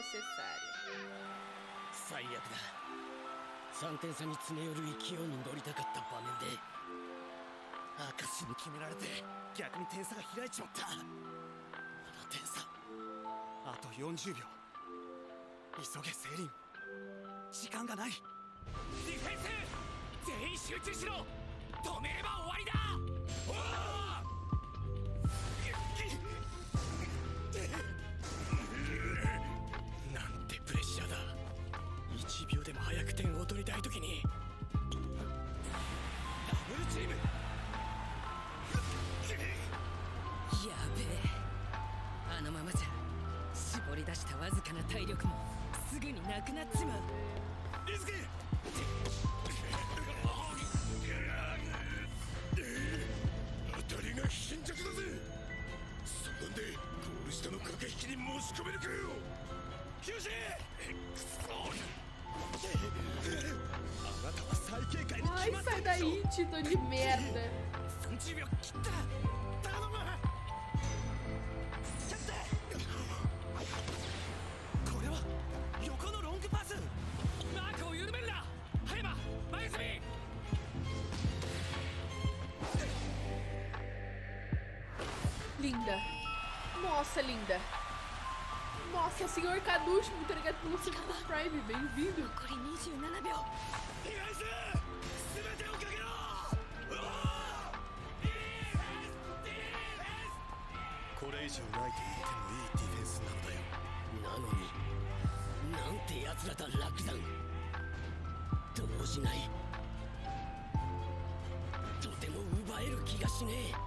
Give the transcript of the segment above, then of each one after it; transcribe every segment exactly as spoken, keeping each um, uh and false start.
desnecessário. 最悪だ。さんてん差に詰め寄る勢いに乗りたかった場面で明石に決められて逆に点差が開いちまった。ななてん差、あとよんじゅうびょう。急げセイリン、時間がない。 ディフェンス全員集中しろ。止めれば終わりだ。おーなんてプレッシャーだ。いちびょうでも早く点を取りたい時にダブルチーム。 やべえ、あのままじゃ絞り出したわずかな体力もすぐになくなっちまう。 リズキ当たりが貧弱だぜ。そんなんでゴール下の駆け引きに申し込めるかよ。休止。くそ、あなたは最警戒に決 Ai, まって sai るでしょ。 daí, Tito de merda. さんじゅうびょう切った。頼む。キャプテン、これは横のロングパス。 マークを緩めるな。葉山、前進み。 Linda. Nossa, linda. Nossa, senhor Caducho, muito obrigado pelo segundo Prime. Bem-vindo. 残りにじゅうななびょう。 ディフェンス全てをかけろ。これ以上ないと言ってもいいディフェンスなのだよ。なのになんて奴らだ。楽山動じない。とても奪える気がしねえ。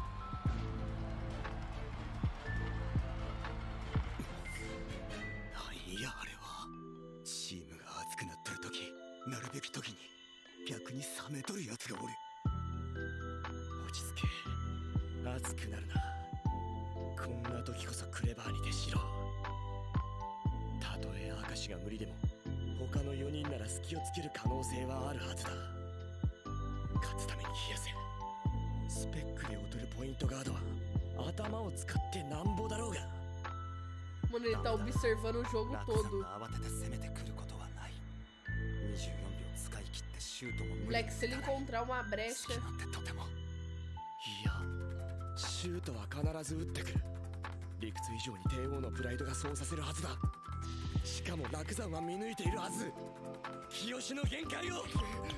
いや、あれはチームが熱くなってる時、なるべき時に逆に冷めとるやつがおる。落ち着け、熱くなるな。こんな時こそクレバーに徹しろ。たとえ明石が無理でも他のよにんなら隙をつける可能性はあるはずだ。勝つために冷やせ。スペックで劣るポイントガードは頭を使ってなんぼだろうが。 Mano, ele tá observando o jogo todo. Moleque, se ele encontrar uma brecha. いや、シュートは必ず打ってくる。理屈以上に帝王のプライドがそうさせるはずだ。しかも楽山は見抜いているはず。清の限界を。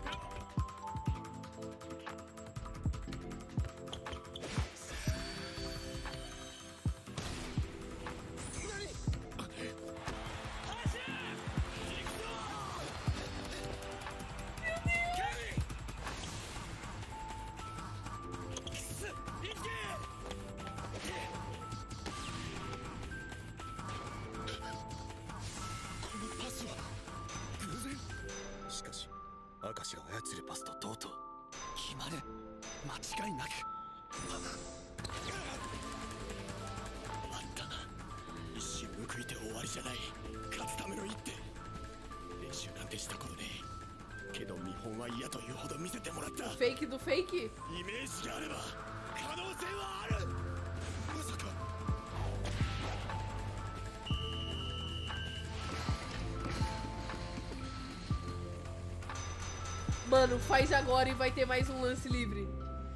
明石が操るパスと同等。決まる、間違いなく。あったな。一瞬報いて終わりじゃない。勝つための一手。練習なんてしたことねえけど見本は嫌というほど見せてもらった。 Fake do fake? イメージがあれば可能性はある。まさか。 Mano, faz agora e vai ter mais um lance livre.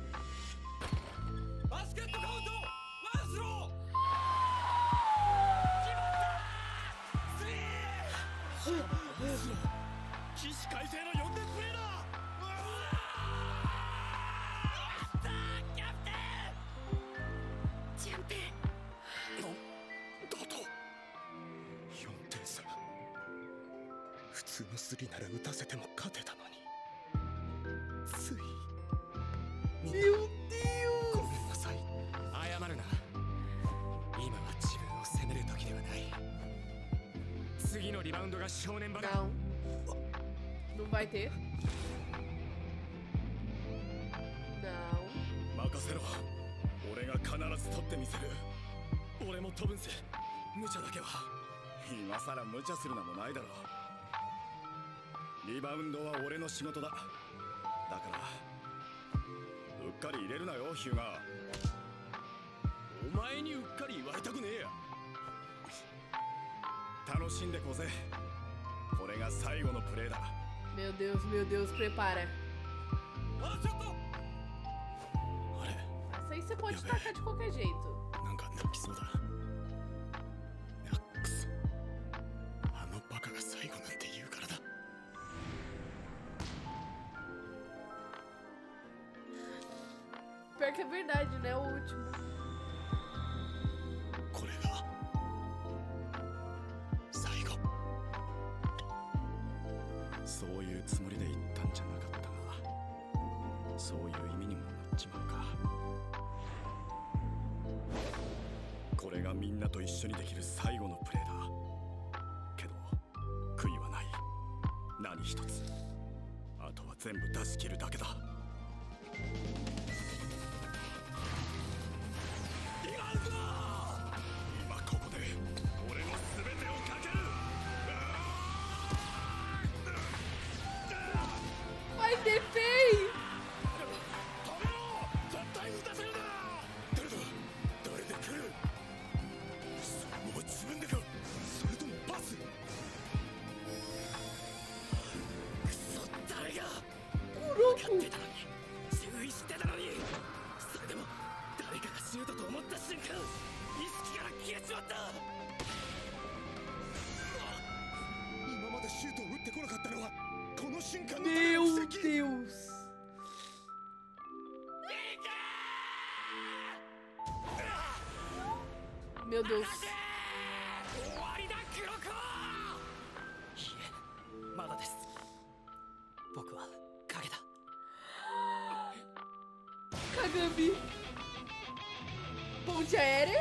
Meu Deus! ごめんなさい。謝るな。今は自分を責める時ではない。次のリバウンドが正念場だ。 Não. Não vai ter. Não. 任せろ。俺が必ず取ってみせる。俺も飛ぶんぜ。無茶だけは。今さら無茶するのもないだろう。リバウンドは俺の仕事だ。だからうっかり入れるなよ、ヒューガー。お前にうっかり言われたくねえや。 楽しんでこうぜ。これが最後のプレーだ。 Meu Deus, meu Deus, prepara. あ、ちょっと。あれ、 Essa aí você pode tacar de qualquer jeito. なんか泣きそうだ。あ、くそ。あのバカが最後なんて言うからだ。 Pior que é verdade, né? O último. これが最後。そういうつもりで言ったんじゃなかったが、そういう意味にもなっちまうか。これがみんなと一緒にできる最後のプレーだ。けど悔いはない。何一つ。あとは全部出し切るだけだ。 Vai ter feio! 今までシュートを打ってこなかったのはこの瞬間の Meu Deus! Meu Deus. 終わりだ黒子。 いえ、まだです。僕は影だ。 Kagami. Ponte aérea.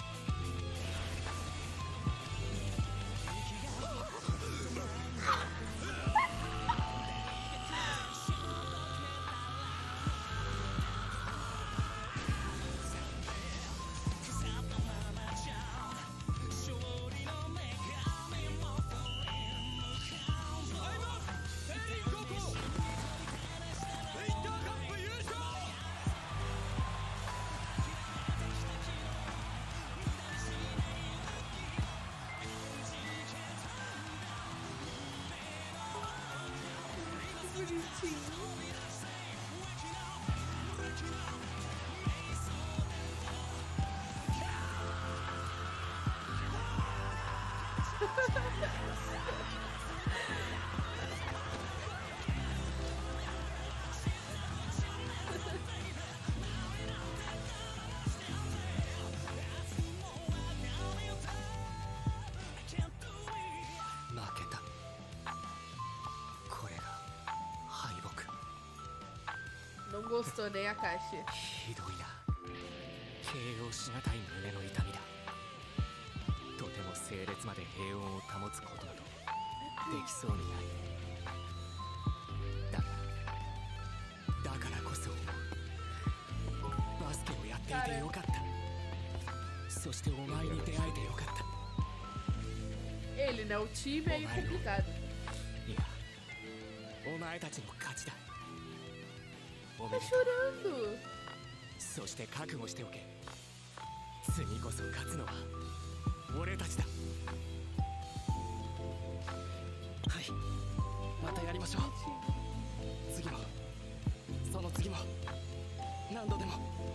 Não gostou nem a caixa. ひどいな。形容しがたい胸の痛みだ。とても整列まで平穏を保つことなどできそうにない。だが、だからこそバスケをやっていてよかった。そしてお前に出会えてよかった。 Ele, né? O time é complicado. いや、お前たちの勝ちだ。 Tá chorando. そして覚悟しておけ。次こそ勝つのは俺たちだ。はい、またやりましょう。次もその次も何度でも、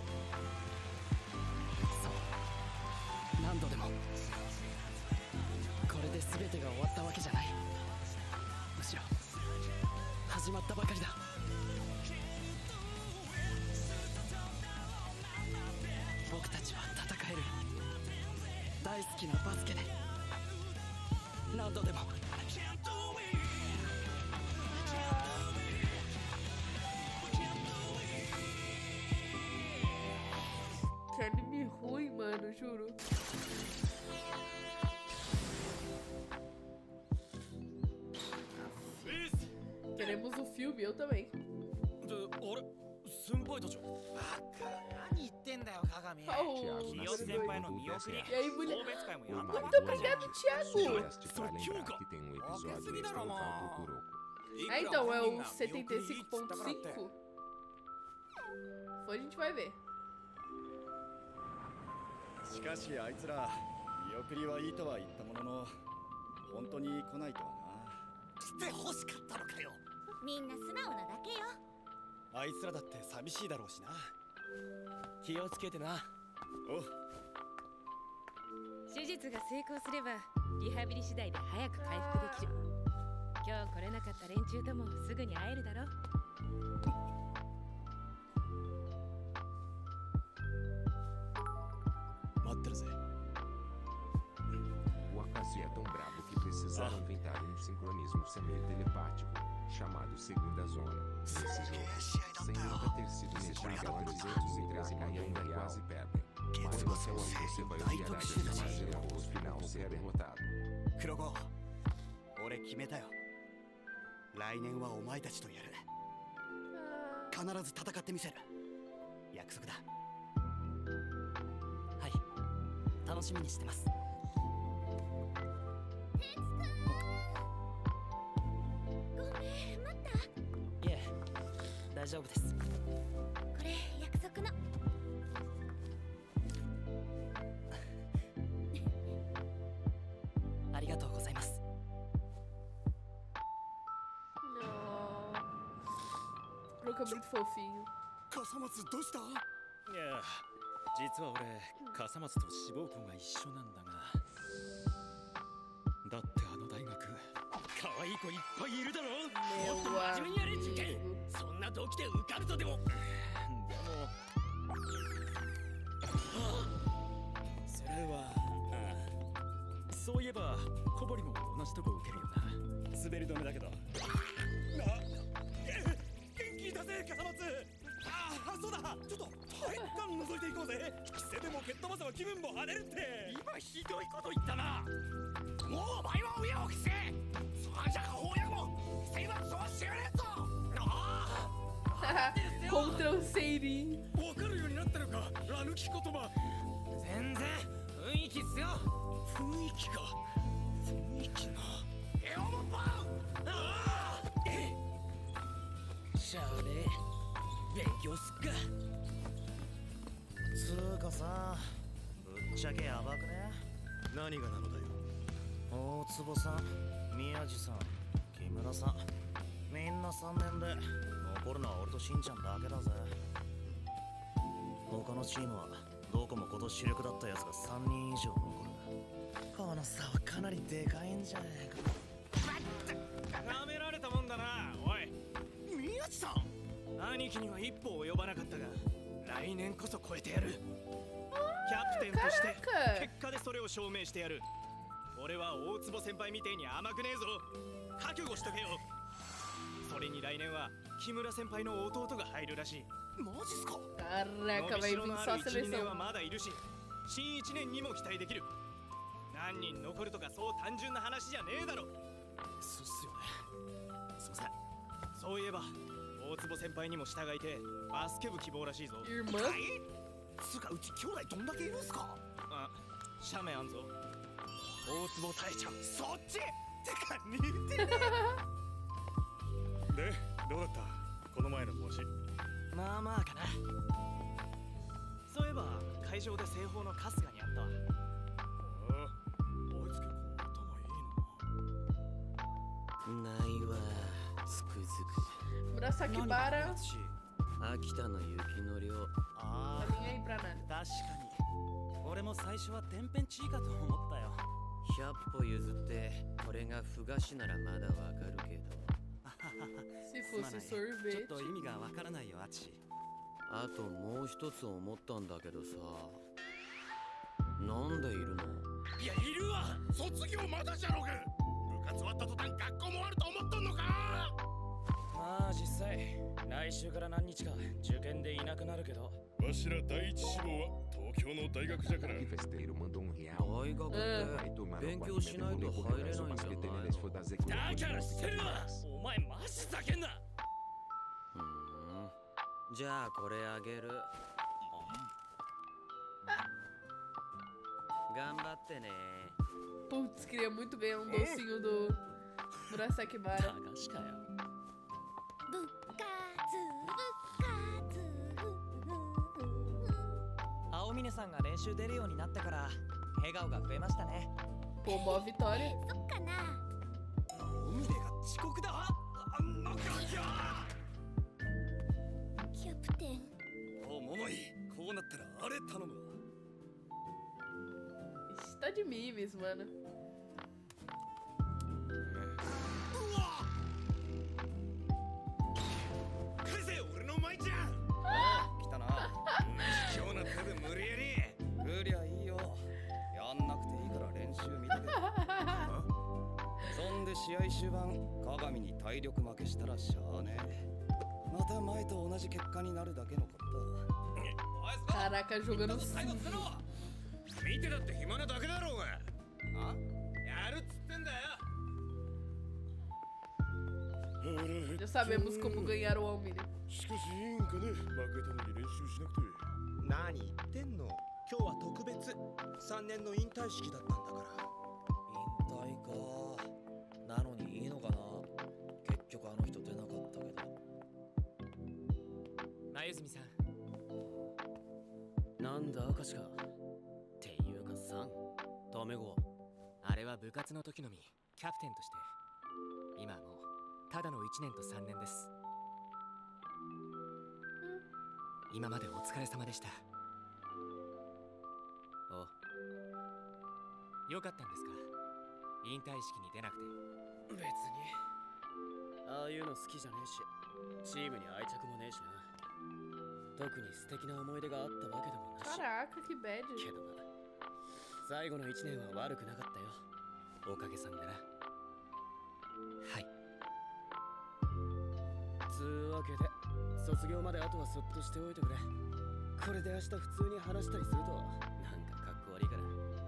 そう何度でも。これで全てが終わったわけじゃない。むしろ始まったばかりだ。 僕たちは戦える。大好きなバスケで何度でも。 Que anime ruim, mano, juro. Queremos o filme, eu também. 先輩たちは何言ってんだよ鏡。 Oh, 清先輩の見送り e aí, bonito. 送別会もやった。 Muito obrigado, Thiago. Ah, então, é o setenta e cinco ponto cinco? Foi, a gente vai ver. しかしあいつら見送りはいいとは言ったものの本当に来ないとは来て欲しかったのかよ。 みんな素直なだけよ。 な。あいつらだって寂しいだろうしな。 気をつけてな。 おう。 手術が成功すればリハビリ次第で早く回復できる。今日来れなかった連中ともすぐに会えるだろ。 待ってるぜ。 O Akazu é tão brabo que precisaram inventar um sincronismo semi-telepático, chamado Segunda Zona. Nesse jogo, sem nunca ter sido mexida antes, eles entregam e ainda quase perdem. Mas você você vai virar de fazer o final ser derrotado. 黒子、俺決めたよ。来年はお前たちとやる。必ず戦ってみせる。約束だ。 はい、楽しみにしてます。 ごめん、待った。 いえ、大丈夫です。 これ約束の。 ありがとうございます。 Luca muito fofinho. 笠松どうした？ いや、実は俺、笠松と志望校が一緒なんだが。だってあの大学、可愛い子いっぱいいるだろ。 Meu もっと真面目にやれ受験。そんな動機で受かるとでも。 でも、それは、ああ、そういえば小堀も同じとこ受けるよな。滑り止めだけど。 だぜ、笠松。ああ、そうだ。ちょっと体育館覗いていこうぜ。キセでも蹴っ飛ばせば気分も跳ねるって。 今ひどいこと言ったな。もうお前は上を着せ。そんじゃ法やも生活そうしてやれぞ。ああ Contra o Seirin. わかるようになったのか、ラ抜き言葉。全然雰囲気っすよ。雰囲気か。雰囲気な。エオモパン。ああ。 しゃあね、勉強すっか。 つーかさ、ぶっちゃけやばくね。 何がなのだよ。 大坪さん、宮地さん、木村さん、みんなさんねんで残るのは俺としんちゃんだけだぜ。他のチームはどこも今年主力だったやつがさんにん以上残る。この差はかなりでかいんじゃねえか。 なめられたもんだな、おい。 宮地さん、 兄貴には一歩及ばなかったが、来年こそ超えてやる。キャプテンとして結果でそれを証明してやる。俺は大坪先輩みてえに甘くねえぞ。覚悟しとけよ。それに来年は木村先輩の弟が入るらしい。 マジっすか。 Caraca, vai vir só a いちねん seleção. はまだいるし、新いちねんにも期待できる。何人残るとかそう単純な話じゃねえだろ。 そうっすよね。すいません。 そういえば大坪先輩にも従いてバスケ部希望らしいぞ。 Irmã? つうかうち兄弟どんだけいるんすか。 あ、写メあんぞ。大坪大ちゃん。 そっち。てか似てる。 で、どうだったこの前の模試。 まあまあかな。 そういえば会場で正方の春日に会ったわ。 ああ、あいつ結構頭いいのな。 ないわ、つくづく。 Murasakibara. 秋田の雪の量。 あ Tá nem aí pra nada. あ、確かに。俺も最初は天変地異かと思ったよ。 ひゃっぽ譲ってこれがふ菓子ならまだわかるけど。 Se すま fosse ないちょっ sorvete. と意味がわからないよ、アチ。 あともう一つ思ったんだけどさ、なんでいるの？ いや、いるわ。卒業まだじゃろうが。部活終わった途端学校もあると思っとんのか。 まあ実際来週から何日か受験でいなくなるけど、 わしら第一志望は東京の大学じゃから。 O festeiro mandou um real. 大学っ Vai て tomar 勉 no 強しないと banho 入れ e ないん depois じゃ mais ない que の？ teneles for das だ equipes. から知ってるわ。お前マジざけんな。 うーん。じゃあこれあげる。頑張ってね。 Putz, queria muito ganhar um docinho do Murasakibara. 駄菓子かよ。 部活部活。 青峰さんが練習出るようになってから笑顔が増えましたね。 Pô, boa vitória. そっか。 かな。 海でが遅刻だ。あんなガキゃ。 キャプテン。 お桃井、こうなったらあれ頼むわ。 Está de memes, mano. 試合終盤、鏡に体力負けしたらしゃあねえ。また前と同じ結果になるだけのことだ。 Caraca, jogando sujo. 見てだって暇なだけだろうが。あ？やるっつってんだよ。 Já sabemos como ganhar o Almir. しかしいいんかね、負けたのに練習しなくて。 何言ってんの。今日は特別。さんねんの引退式だったんだから。 引退か。なのにいいのかな。結局あの人出なかったけど。 前泉さん。 なんだ赤しか。っていうかさん、タメ語。 あれは部活の時のみ、キャプテンとして。今はもうただのいちねんとさんねんです。今までお疲れ様でした。 あ、 よかったんですか、引退式に出なくて。 別にああいうの好きじゃねえし、チームに愛着もねえしな。特に素敵な思い出があったわけでもなし。 Caraca, que bad. けどな、最後のいちねんは悪くなかったよ。 おかげさんでな。はい。 つうわけで卒業まであとはそっとしておいてくれ。これで明日普通に話したりするとなんかかっこ悪いから。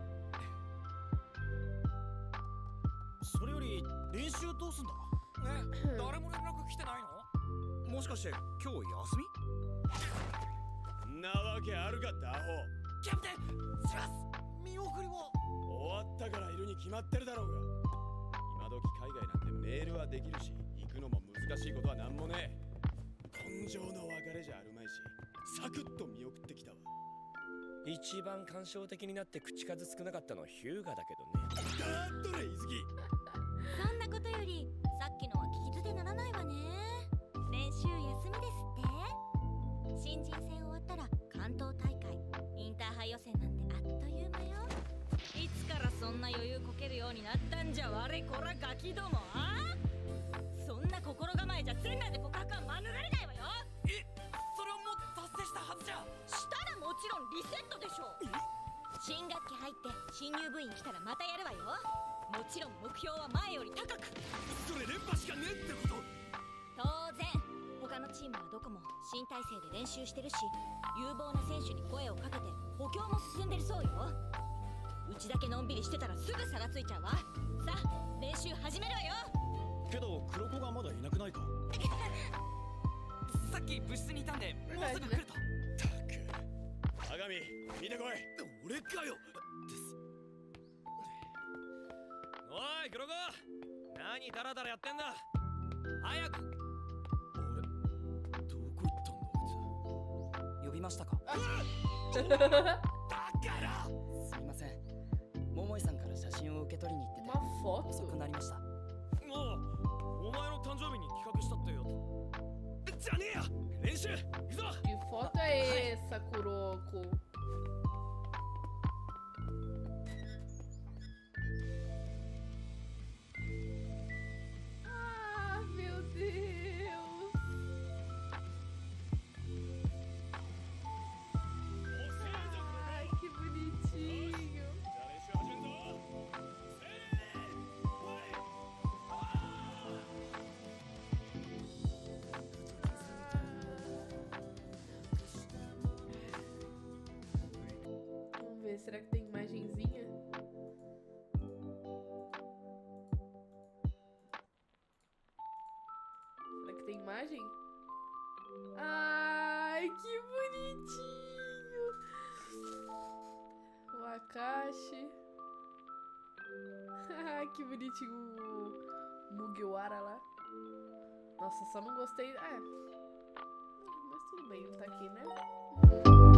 それより練習どうすんだ。ね、誰も連絡来てないの？もしかして今日休み？ なわけあるかってアホ。 キャプテン、します。見送りを。 終わったからいるに決まってるだろうが。今時海外なんてメールはできるし、行くのも難しいことはなんもねえ。根性の別れじゃあるまいし、サクッと見送ってきたわ。 一番感傷的になって口数少なかったのはヒューガだけどね。 だっとれ伊豆木。 そんなことよりさっきのは聞き捨てならないわね。練習休みですって。新人戦終わったら関東大会、インターハイ予選なんてあっという間よ。 いつからそんな余裕こけるようになったんじゃ、我こらガキども。あそんな心構えじゃ全裸で告白は免れないわよ。 え、それはもう達成したはずじゃ。 したらもちろんリセットでしょ。 新学期入って新入部員来たらまたやるわよ。 もちろん目標は前より高く。 それ連覇しかねえってこと？ 当然他のチームはどこも新体制で練習してるし、有望な選手に声をかけて補強も進んでるそうよ。うちだけのんびりしてたらすぐ差がついちゃうわ。さあ練習始めるわよ。 けど黒子がまだいなくないか？さっき部室にいたんでもうすぐ来ると。 たく鏡見てこい。 俺かよ。ですおい黒子、何ダラダラやってんだ。早く。俺どこ行ったんだあいつ。 呼びましたか？ だからすみません、桃井さんから写真を受け取りに行ってて遅くなりました。 もうお前の誕生日に企画したってよ。じゃねえや、練習行くぞ。 Que foto é essa, Kuroko? Ah, meu Deus! Ai, que bonitinho! Vamos ver, será que tem imagenzinha? Será que tem imagem? Ai, que bonitinho! O Akashi. Ai, que bonitinho o Mugiwara lá. Nossa, só não gostei. É. Mas tudo bem, tá aqui, né?